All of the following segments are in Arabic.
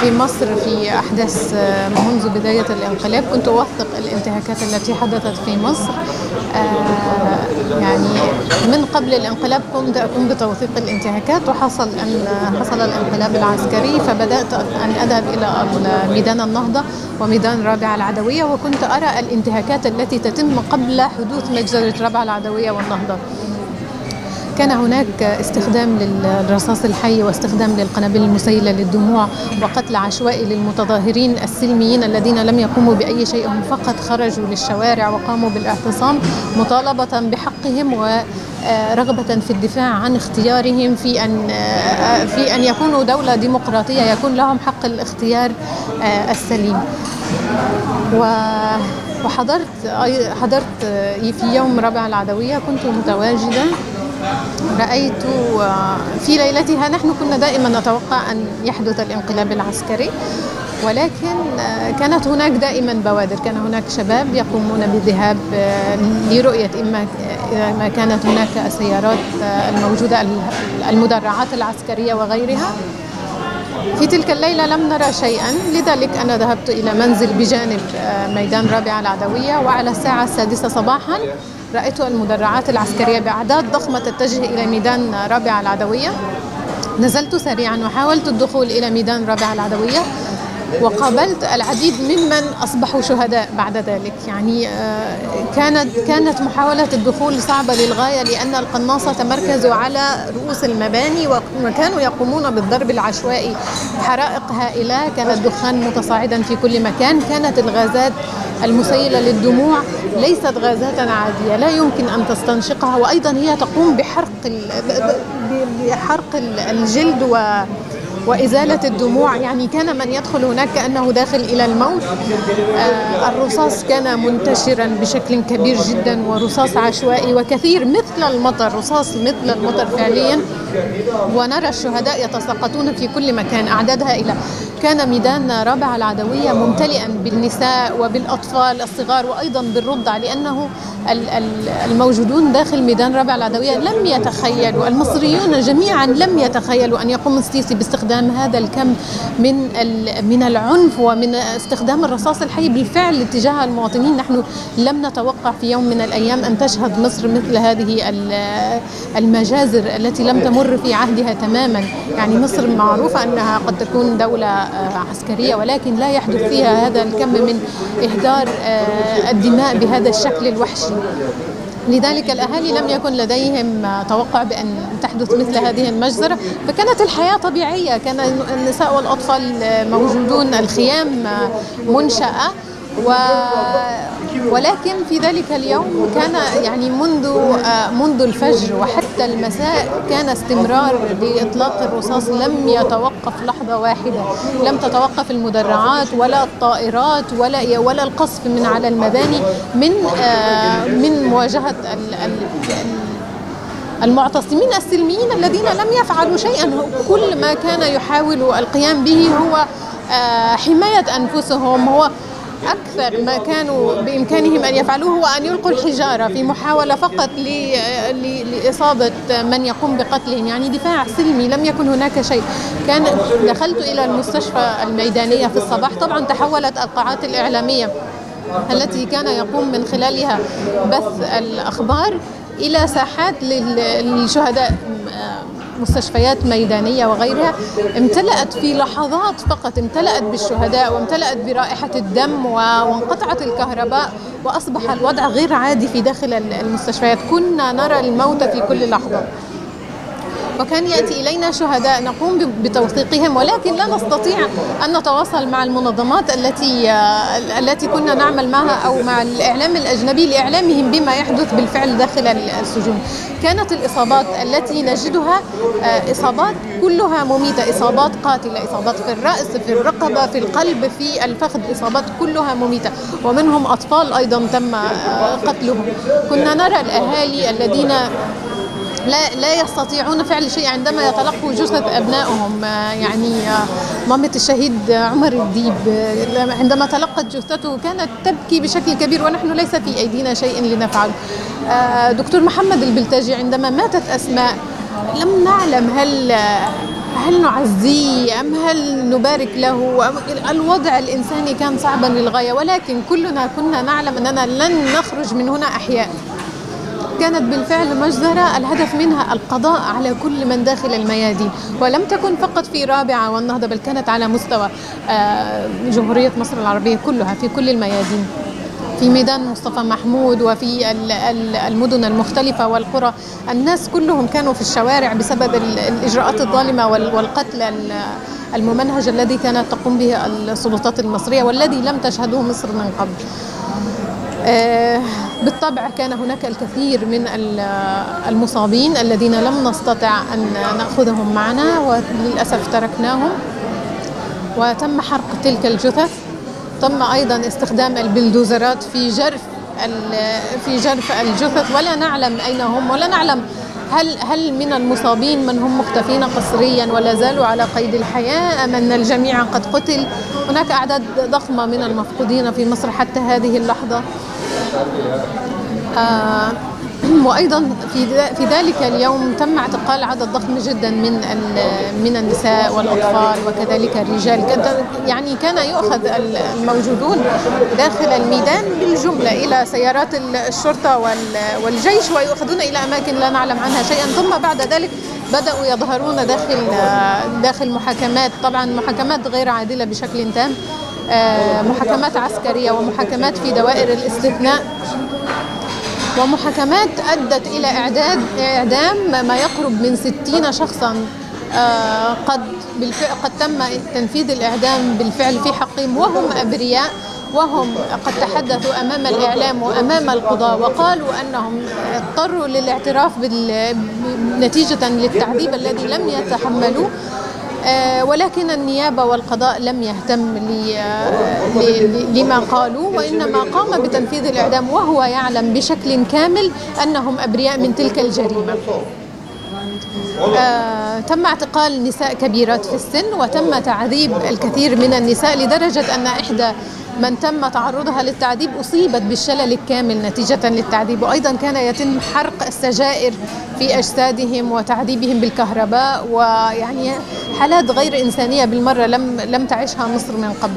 في مصر في أحداث منذ بداية الانقلاب. كنت أوثق الانتهاكات التي حدثت في مصر. يعني من قبل الانقلاب كنت أقوم بتوثيق الانتهاكات، وحصل الانقلاب العسكري، فبدأت أن أذهب إلى ميدان النهضة وميدان رابعة العدوية، وكنت أرى الانتهاكات التي تتم قبل حدوث مجزرة رابعة العدوية والنهضة. كان هناك استخدام للرصاص الحي واستخدام للقنابل المسيلة للدموع وقتل عشوائي للمتظاهرين السلميين الذين لم يقوموا بأي شيء، هم فقط خرجوا للشوارع وقاموا بالاعتصام مطالبة بحقهم ورغبة في الدفاع عن اختيارهم في أن يكونوا دولة ديمقراطية يكون لهم حق الاختيار السليم. وحضرت في يوم رابعة العدوية، كنت متواجدة. رأيت في ليلتها، نحن كنا دائما نتوقع أن يحدث الانقلاب العسكري، ولكن كانت هناك دائما بوادر. كان هناك شباب يقومون بالذهاب لرؤية إذا ما كانت هناك السيارات الموجودة، المدرعات العسكرية وغيرها. في تلك الليلة لم نرى شيئا، لذلك أنا ذهبت إلى منزل بجانب ميدان رابعة العدوية، وعلى الساعة 6 صباحا رأيت المدرعات العسكرية بأعداد ضخمة تتجه إلى ميدان رابعة العدوية. نزلت سريعا وحاولت الدخول إلى ميدان رابعة العدوية، وقابلت العديد ممن أصبحوا شهداء بعد ذلك. يعني كانت محاولة الدخول صعبة للغاية، لأن القناصة تمركزوا على رؤوس المباني وكانوا يقومون بالضرب العشوائي. حرائق هائلة، كان الدخان متصاعدا في كل مكان. كانت الغازات المسيلة للدموع ليست غازات عادية، لا يمكن أن تستنشقها، وأيضا هي تقوم بحرق الجلد وإزالة الدموع. يعني كان من يدخل هناك كأنه داخل إلى الموت. الرصاص كان منتشرا بشكل كبير جدا، ورصاص عشوائي وكثير مثل المطر، رصاص مثل المطر فعليا. ونرى الشهداء يتساقطون في كل مكان، أعداد هائلة. كان ميدان رابعة العدوية ممتلئا بالنساء وبالأطفال الصغار، وأيضا بالرضع، لأنه الموجودون داخل ميدان رابعة العدوية لم يتخيلوا، المصريون جميعا لم يتخيلوا أن يقوم السيسي باستخدام هذا الكم من العنف ومن استخدام الرصاص الحي بالفعل تجاه المواطنين. نحن لم نتوقع في يوم من الأيام أن تشهد مصر مثل هذه المجازر التي لم تمر في عهدها تماما. يعني مصر معروفة أنها قد تكون دولة عسكرية، ولكن لا يحدث فيها هذا الكم من إهدار الدماء بهذا الشكل الوحشي. لذلك الأهالي لم يكن لديهم توقع بأن تحدث مثل هذه المجزرة، فكانت الحياة طبيعية. كان النساء والأطفال موجودون، الخيام منشأة. ولكن في ذلك اليوم كان يعني منذ الفجر وحتى المساء كان استمرار لإطلاق الرصاص، لم يتوقف لحظة واحدة. لم تتوقف المدرعات ولا الطائرات ولا القصف من على المباني من مواجهة المعتصمين السلميين الذين لم يفعلوا شيئا. كل ما كان يحاول القيام به هو حماية أنفسهم. هو أكثر ما كانوا بإمكانهم أن يفعلوه هو أن يلقوا الحجارة في محاولة فقط لإصابة من يقوم بقتلهم. يعني دفاع سلمي، لم يكن هناك شيء. دخلت إلى المستشفى الميدانية في الصباح. طبعا تحولت القاعات الإعلامية التي كان يقوم من خلالها بث الأخبار إلى ساحات للشهداء، مستشفيات ميدانية وغيرها. امتلأت في لحظات فقط، امتلأت بالشهداء وامتلأت برائحة الدم، وانقطعت الكهرباء، وأصبح الوضع غير عادي في داخل المستشفيات. كنا نرى الموت في كل لحظة، وكان يأتي إلينا شهداء نقوم بتوثيقهم، ولكن لا نستطيع أن نتواصل مع المنظمات التي كنا نعمل معها أو مع الإعلام الأجنبي لإعلامهم بما يحدث بالفعل داخل السجون. كانت الإصابات التي نجدها إصابات كلها مميتة، إصابات قاتلة، إصابات في الرأس، في الرقبة، في القلب، في الفخذ، إصابات كلها مميتة، ومنهم أطفال أيضا تم قتلهم. كنا نرى الأهالي الذين لا يستطيعون فعل شيء عندما يتلقوا جثث أبنائهم. يعني مامة الشهيد عمر الديب عندما تلقت جثته كانت تبكي بشكل كبير، ونحن ليس في أيدينا شيء لنفعله. دكتور محمد البلتاجي عندما ماتت أسماء لم نعلم هل نعزيه أم هل نبارك له؟ الوضع الإنساني كان صعبا للغاية، ولكن كلنا كنا نعلم أننا لن نخرج من هنا أحياء. كانت بالفعل مجزرة الهدف منها القضاء على كل من داخل الميادين، ولم تكن فقط في رابعة والنهضة، بل كانت على مستوى جمهورية مصر العربية كلها في كل الميادين، في ميدان مصطفى محمود وفي المدن المختلفة والقرى. الناس كلهم كانوا في الشوارع بسبب الإجراءات الظالمة والقتل الممنهج الذي كانت تقوم به السلطات المصرية والذي لم تشهده مصر من قبل. بالطبع كان هناك الكثير من المصابين الذين لم نستطع أن نأخذهم معنا وللأسف تركناهم، وتم حرق تلك الجثث. تم أيضا استخدام البلدوزرات في جرف الجثث، ولا نعلم أين هم، ولا نعلم هل من المصابين من هم مختفين قسريا ولا زالوا على قيد الحياة أم أن الجميع قد قتل. هناك أعداد ضخمة من المفقودين في مصر حتى هذه اللحظة. وأيضا في ذلك اليوم تم اعتقال عدد ضخم جدا من النساء والأطفال وكذلك الرجال. يعني كان يؤخذ الموجودون داخل الميدان بالجملة إلى سيارات الشرطة والجيش ويؤخذون إلى أماكن لا نعلم عنها شيئا، ثم بعد ذلك بدأوا يظهرون داخل محاكمات، طبعا محاكمات غير عادلة بشكل تام، محاكمات عسكرية ومحاكمات في دوائر الاستثناء، ومحاكمات أدت إلى إعدام ما يقرب من 60 شخصا قد تم تنفيذ الإعدام بالفعل في حقهم وهم أبرياء، وهم قد تحدثوا أمام الإعلام وأمام القضاء وقالوا أنهم اضطروا للاعتراف نتيجة للتعذيب الذي لم يتحملوه، ولكن النيابة والقضاء لم يهتم لما قالوا، وإنما قام بتنفيذ الإعدام وهو يعلم بشكل كامل أنهم أبرياء من تلك الجريمة. تم اعتقال نساء كبيرات في السن، وتم تعذيب الكثير من النساء لدرجة أن إحدى من تم تعرضها للتعذيب أصيبت بالشلل الكامل نتيجة للتعذيب. وأيضا كان يتم حرق السجائر في أجسادهم وتعذيبهم بالكهرباء، ويعني حالات غير إنسانية بالمرة لم تعيشها مصر من قبل.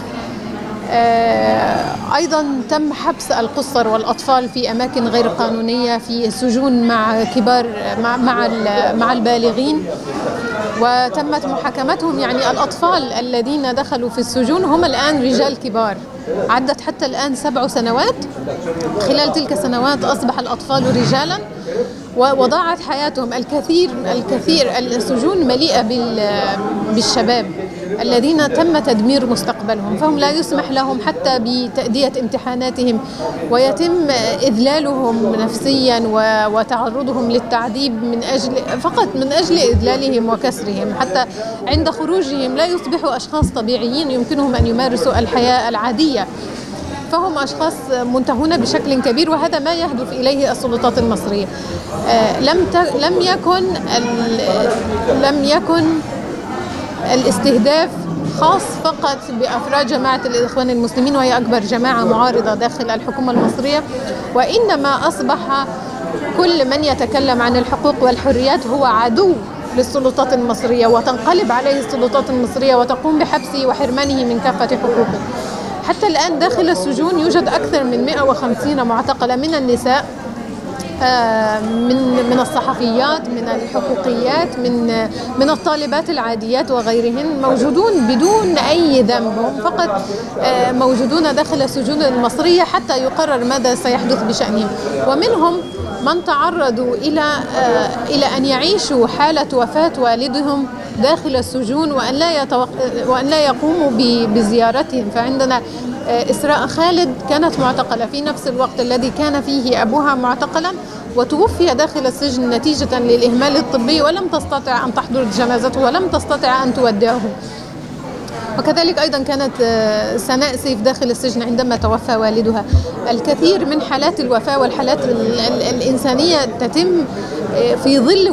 أيضا تم حبس القُصّر والأطفال في أماكن غير قانونية في سجون مع كبار مع البالغين، وتمت محاكمتهم. يعني الأطفال الذين دخلوا في السجون هم الآن رجال كبار، عدت حتى الآن 7 سنوات. خلال تلك السنوات أصبح الأطفال رجالا وضاعت حياتهم. الكثير السجون مليئة بالشباب الذين تم تدمير مستقبلهم، فهم لا يسمح لهم حتى بتأدية امتحاناتهم، ويتم إذلالهم نفسيا وتعرضهم للتعذيب فقط من أجل إذلالهم وكسرهم. حتى عند خروجهم لا يصبحوا أشخاص طبيعيين يمكنهم أن يمارسوا الحياة العادية، فهم أشخاص منتهون بشكل كبير، وهذا ما يهدف إليه السلطات المصرية. لم يكن الاستهداف خاص فقط بأفراد جماعة الإخوان المسلمين، وهي أكبر جماعة معارضة داخل الحكومة المصرية، وإنما أصبح كل من يتكلم عن الحقوق والحريات هو عدو للسلطات المصرية، وتنقلب عليه السلطات المصرية وتقوم بحبسه وحرمانه من كافة حقوقه. حتى الآن داخل السجون يوجد أكثر من 150 معتقلة من النساء، من الصحفيات، من الحقوقيات، من الطالبات العاديات وغيرهن، موجودون بدون أي ذنب، هم فقط موجودون داخل السجون المصرية حتى يقرر ماذا سيحدث بشأنهم. ومنهم من تعرضوا إلى أن يعيشوا حالة وفاة والدهم داخل السجون وأن لا يقوموا بزيارتهم. فعندنا إسراء خالد كانت معتقلة في نفس الوقت الذي كان فيه أبوها معتقلا، وتوفي داخل السجن نتيجة للإهمال الطبي، ولم تستطع أن تحضر جنازته ولم تستطع أن تودعه. وكذلك أيضا كانت سناء سيف داخل السجن عندما توفى والدها. الكثير من حالات الوفاة والحالات الإنسانية تتم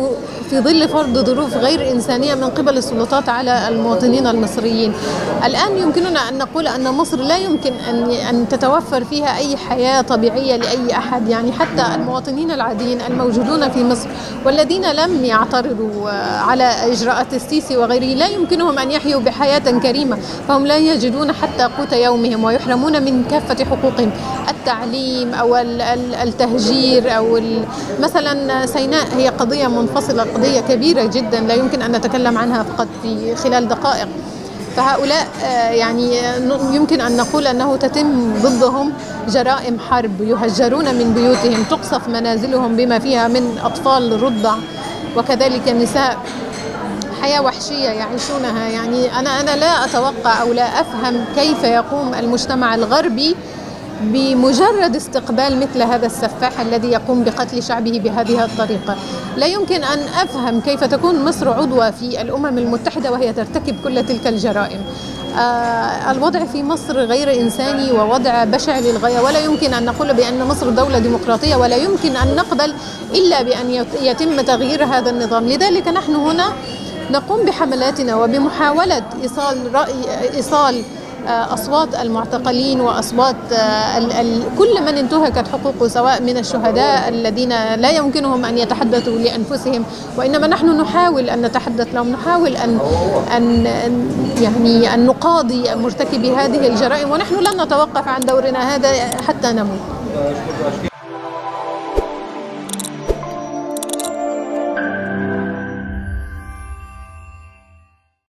في ظل فرض ظروف غير إنسانية من قبل السلطات على المواطنين المصريين. الآن يمكننا أن نقول أن مصر لا يمكن أن تتوفر فيها أي حياة طبيعية لأي أحد، يعني حتى المواطنين العاديين الموجودون في مصر والذين لم يعترضوا على إجراءات السيسي وغيره لا يمكنهم أن يحيوا بحياة كريمة، فهم لا يجدون حتى قوت يومهم ويحرمون من كافة حقوقهم، التعليم أو التهجير أو مثلا سيناء هي قضية منفصلة، قضية كبيرة جدا لا يمكن أن نتكلم عنها فقط في خلال دقائق. فهؤلاء يعني يمكن أن نقول أنه تتم ضدهم جرائم حرب، يهجرون من بيوتهم، تقصف منازلهم بما فيها من أطفال رضع وكذلك النساء، حياة وحشية يعيشونها. يعني أنا لا أتوقع أو لا أفهم كيف يقوم المجتمع الغربي بمجرد استقبال مثل هذا السفاح الذي يقوم بقتل شعبه بهذه الطريقة. لا يمكن أن أفهم كيف تكون مصر عضوة في الأمم المتحدة وهي ترتكب كل تلك الجرائم. الوضع في مصر غير إنساني ووضع بشع للغاية، ولا يمكن أن نقول بأن مصر دولة ديمقراطية، ولا يمكن أن نقبل إلا بأن يتم تغيير هذا النظام. لذلك نحن هنا نقوم بحملاتنا وبمحاولة إيصال أصوات المعتقلين وأصوات كل من انتهكت حقوقه، سواء من الشهداء الذين لا يمكنهم أن يتحدثوا لأنفسهم وإنما نحن نحاول أن نتحدث لهم، نحاول أن نقاضي مرتكبي هذه الجرائم، ونحن لن نتوقف عن دورنا هذا حتى نموت.